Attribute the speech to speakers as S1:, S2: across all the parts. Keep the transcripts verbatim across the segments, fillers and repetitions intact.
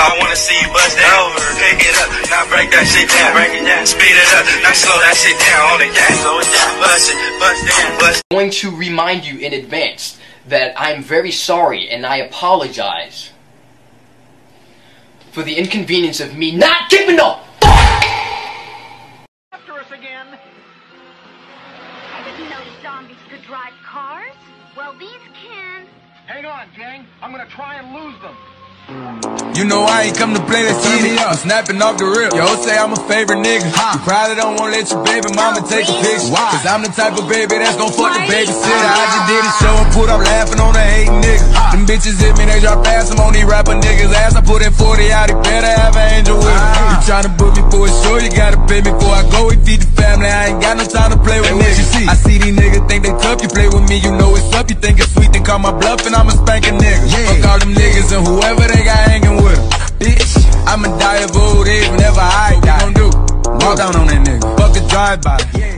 S1: I wanna see you bust that over. Pick it up, now break that shit down. Break it down, speed it up, now slow that shit down. On the gas, slow it down, bust it, bust it, bust it.
S2: I'm going to remind you in advance that I'm very sorry and I apologize for the inconvenience of me not giving a fuck!
S3: After us again.
S4: I didn't know zombies could drive cars. Well, these can.
S3: Hang on, gang. I'm gonna try and lose them.
S5: You know I ain't come to play, let's turn me up. I'm snapping off the rip. Yo, say I'm a favorite nigga. You probably don't wanna let your baby mama take a picture. Cause I'm the type of baby that's gon' fuck a babysitter. I just did a show and put up laughing on a hating nigga. Them bitches hit me, they drop fast. I'm on these rapper niggas' ass. I put in forty out, he better have an angel with me. You tryna book me for a show, you gotta pay me before I go. We feed the family, I ain't got no time to play with niggas. I see these niggas think they tough, you play with me, you know it's up. You think it's sweet, then call my bluff and I'ma spank a nigga. Fuck all them niggas and whoever they got hanging with them. Bitch, I'ma die of old age whenever I die. What you gon' do? Walk down on that nigga. Fuck a drive-by. Yeah.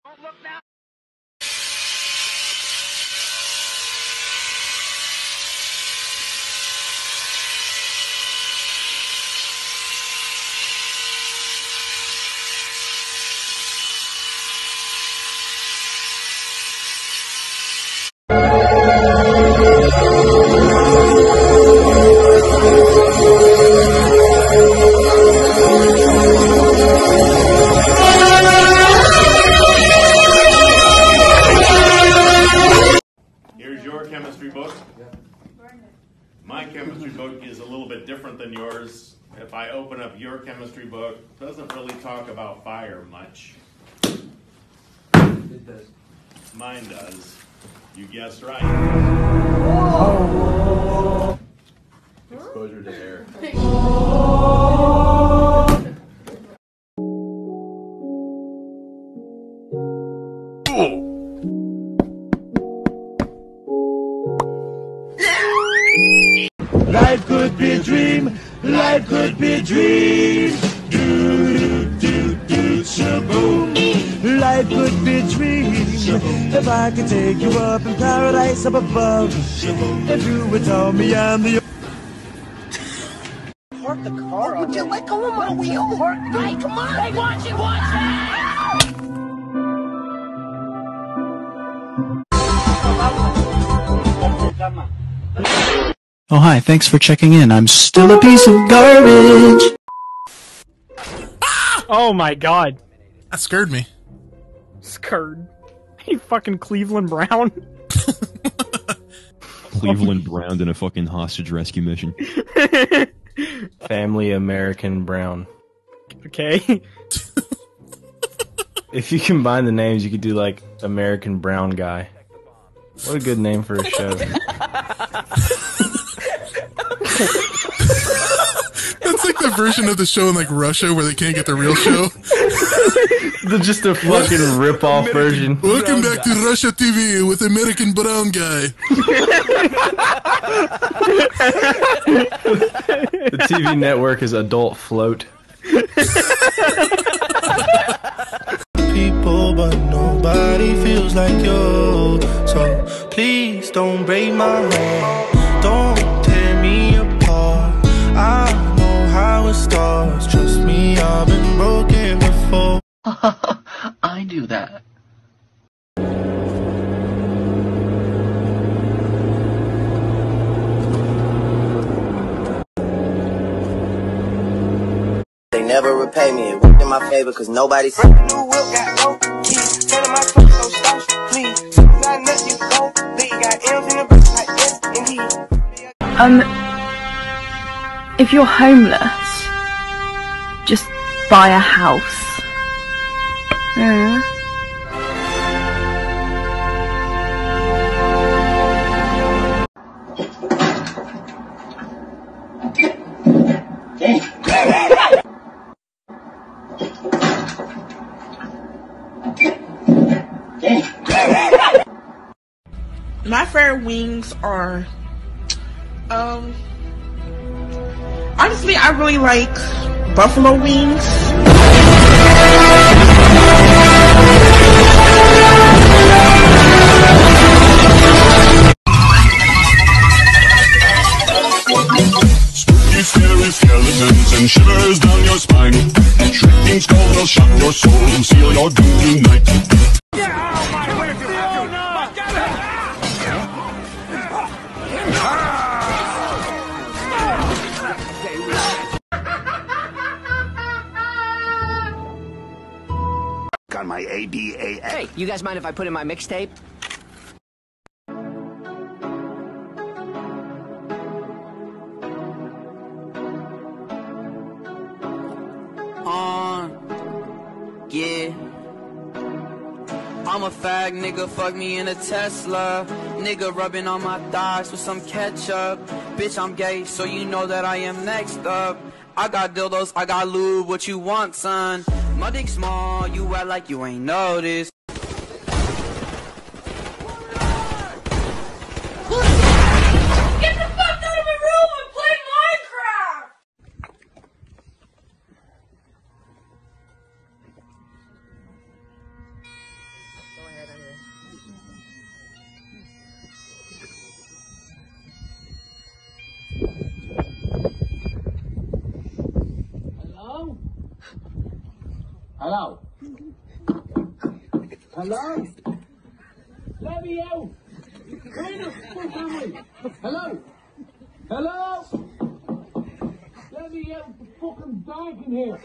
S6: Chemistry book. My chemistry book is a little bit different than yours. If I open up your chemistry book, it doesn't really talk about fire much.
S7: It does.
S6: Mine does. You guessed right.
S7: Oh. Exposure to air.
S8: Life could be a dream, life could be a dream. Do, do, do, do, shaboom. Life could be a dream. If I could take you up in paradise up above. If you would tell me I'm the...
S9: Park the car. Would you let go of my wheel? Park. Hey, come on. Hey, watch it, watch it.
S10: Oh, hi, thanks for checking in. I'm still a piece of garbage!
S11: Oh my god.
S12: That scared me.
S11: Scared. Hey, fucking Cleveland Brown.
S13: Cleveland Brown in a fucking hostage rescue mission.
S14: Family American Brown.
S11: Okay.
S14: If you combine the names, you could do like American Brown Guy. What a good name for a show.
S12: That's like the version of the show in like Russia where they can't get the real show.
S14: The, just a fucking rip-off version.
S12: Welcome back to Russia T V with American Brown Guy.
S14: The T V network is Adult Float.
S8: People, but nobody feels like you. So please don't break my heart. Don't tear me apart. I know how it starts. Trust me, I've been broken before.
S15: I do that.
S16: They never repay me. It worked in my favor because nobody said.
S17: New whip got no keys. Tell my clothes no stash, please. Got nothing you go. They got M's in the back like S and D.
S18: Um, if you're homeless, just buy a house. Yeah.
S19: My favorite wings are, um, honestly, I really like buffalo wings.
S8: Spooky scary skeletons and shivers down your spine. Shrieking skulls will shock your soul and seal your doom tonight.
S20: On my A D A F.
S21: Hey, you guys mind if I put in my mixtape?
S22: On, yeah. I'm a fag nigga, fuck me in a Tesla. Nigga rubbing on my thighs with some ketchup. Bitch, I'm gay, so you know that I am next up. I got dildos, I got lube, what you want, son? My dick small, you act like you ain't noticed.
S9: Get the fuck out of my room and play Minecraft!
S8: Hello? Hello? Let me out! Where the fuck am I? Hello? Hello? Let me out! It's fucking dark in here!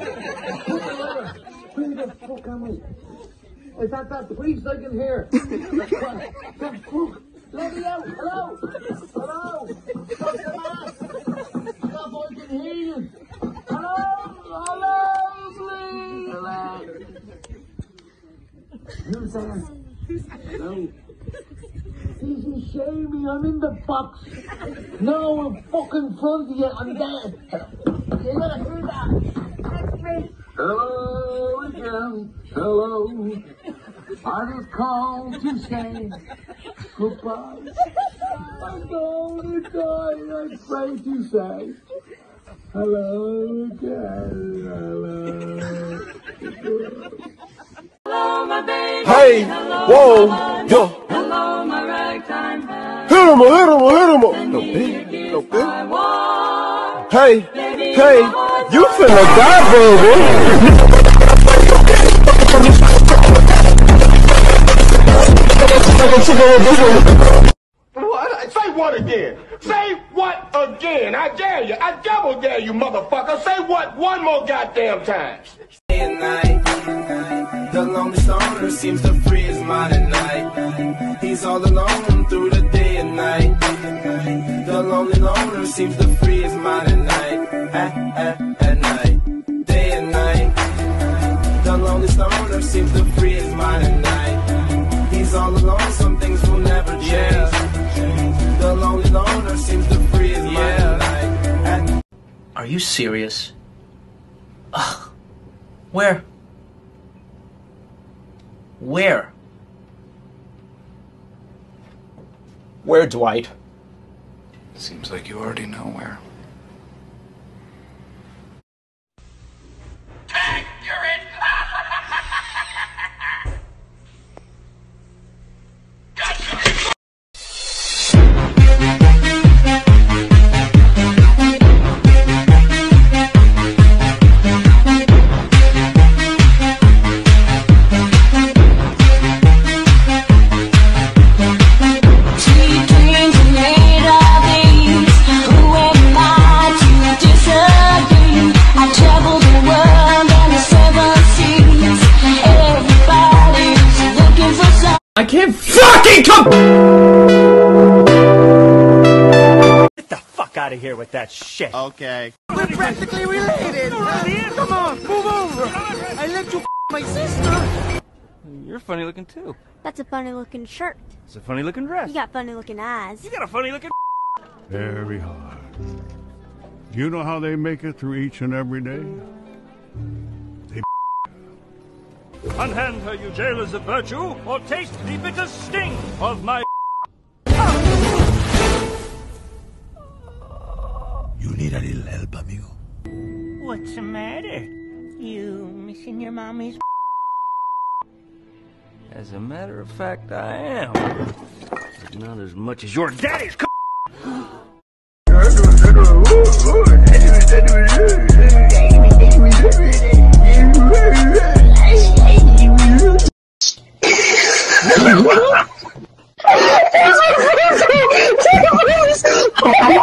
S8: Where the fuck am I? Is that that priest I can hear? That fuck! Let me out! Hello? Hello? Stop the mask! Stop, I can hear you! Hello? Hello? Please! Hello? Who's there? Hello? Easy, shame me, I'm in the box. No, I'm fucking front of you, I'm dead. You gotta hear that. That's me. Hello again. Hello. I just called to say goodbye. I'm going to die, I'm afraid to say. Hello again, hello.
S9: Hello, my baby.
S8: Hey,
S9: Hello,
S8: whoa, yo.
S9: Hello, my ragtime pal.
S8: Hit him, hit him, hit him. No big, no big. Hey, hey, you finna die, baby. What? Say what again? Say what again? I dare you. I double dare you, motherfucker. Say what one more goddamn time.
S17: Day and night, the lonely stoner seems to free his mind at night. He's all alone through the day and night. The lonely loner seems to free his mind at night. At, at, at night, day and night. The lonely stoner seems to free his mind at night. He's all alone, some things will never change. Yeah. The lonely loner seems to free his mind at night. At
S21: Are you serious? Ugh. Where? Where? Where, Dwight?
S23: Seems like you already know where.
S11: I can't fucking come. Get the fuck out of here with that shit.
S24: Okay.
S9: We're practically related. Come on, move over. I let you f my sister.
S25: You're funny looking too.
S26: That's a funny looking shirt.
S25: It's a funny looking dress.
S26: You got funny looking eyes.
S25: You got a funny looking.
S27: Very hard. You know how they make it through each and every day? They
S25: Unhand her, you jailers of virtue, or taste the bitter sting of my.
S8: You need a little help, amigo.
S25: What's the matter? You missing your mommy's? As a matter of fact, I am. But not as much as your daddy's.
S1: Take a